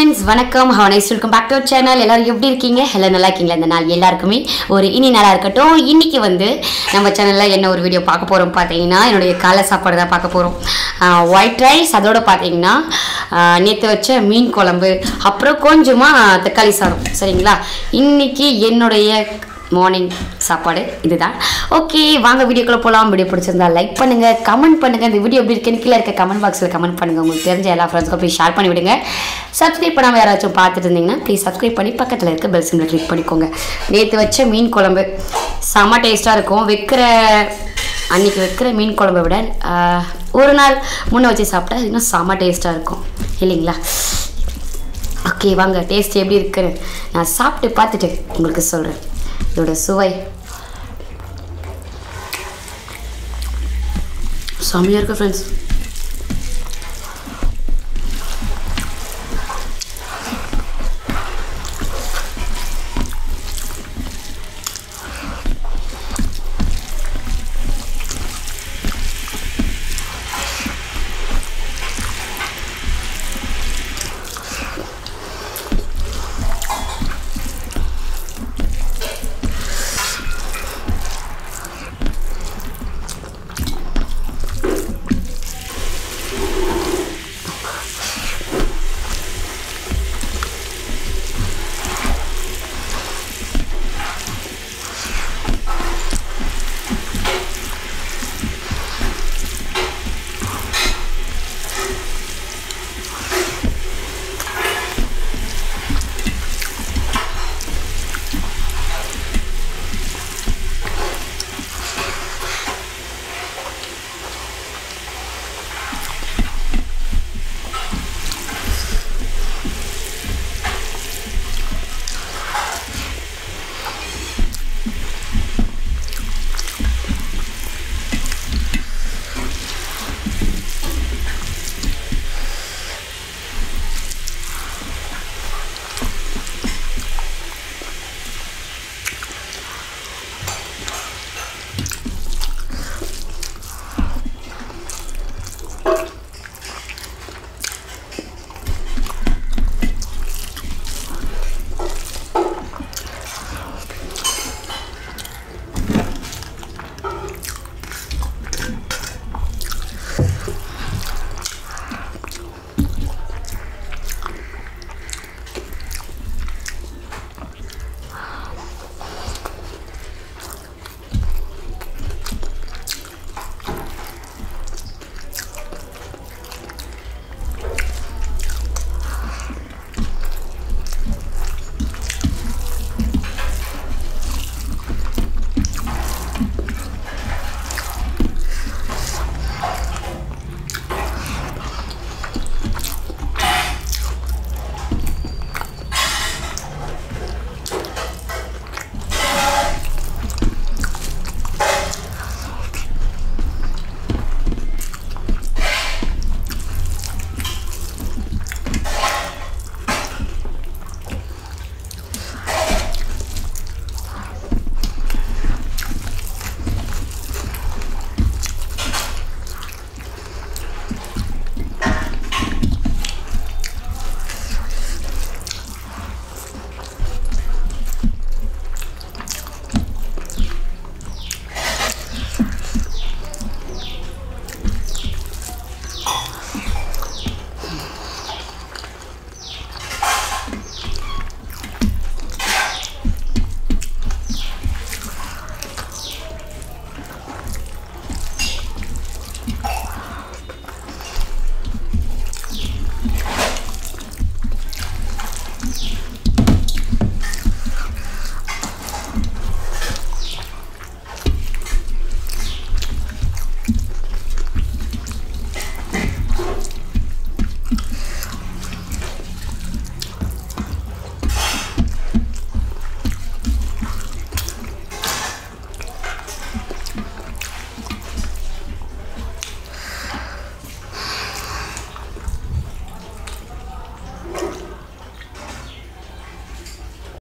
friends, வணக்கம். How nice, welcome back to our channel. எல்லாரும் எப்படி இருக்கீங்க? எல்லாரும் நல்லா இருக்கீங்களா? இந்த நாள் எல்லாருக்குமே ஒரு இனி நாளா இருக்கட்டும். இன்னைக்கு வந்து நம்ம சேனல்ல என்ன ஒரு வீடியோ பார்க்க போறோம் பாத்தீங்கன்னா, என்னோட காலை சாப்பாடு தான் பார்க்க போறோம். ஒயிட் ரைஸ், அதோட பாத்தீங்கன்னா நேத்து வச்ச மீன் குழம்பு, அப்புறம் கொஞ்சமா தக்காளி சாதம். சரிங்களா? இன்னைக்கு என்னுடைய மார்னிங் சாப்பாடு இதுதான். ஓகே, வாங்க வீடியோக்குள்ள போகலாம். வீடியோ பிடிச்சிருந்தா லைக் பண்ணுங்க, கமெண்ட் பண்ணுங்க. இந்த வீடியோ எப்படி இருக்குன்னு கீழே இருக்க கமெண்ட் பாக்ஸில் கமெண்ட் பண்ணுங்க. உங்களுக்கு தெரிஞ்ச எல்லா ஃப்ரெண்ட்ஸ்க்கும் போய் ஷேர் பண்ணி விடுங்க. சப்ஸ்கிரைப் பண்ணாமல் யாராச்சும் பார்த்துட்டு இருந்தீங்கன்னா ப்ளீஸ் சப்ஸ்கிரைப் பண்ணி பக்கத்தில் இருக்க பெல் சிம்பிளை கிளிக் பண்ணிக்கோங்க. நேற்று வச்ச மீன் குழம்பு செம்ம டேஸ்ட்டாக இருக்கும். அன்றைக்கி வைக்கிற மீன் குழம்பை விட ஒரு நாள் முன்னே வச்சு சாப்பிட்டா இன்னும் செம்ம டேஸ்ட்டாக இருக்கும் இல்லைங்களா? ஓகே, வாங்க டேஸ்ட் எப்படி இருக்குன்னு நான் சாப்பிட்டு பார்த்துட்டு உங்களுக்கு சொல்கிறேன். இதோட சுவை செம்மையாக இருக்குது ஃப்ரெண்ட்ஸ்.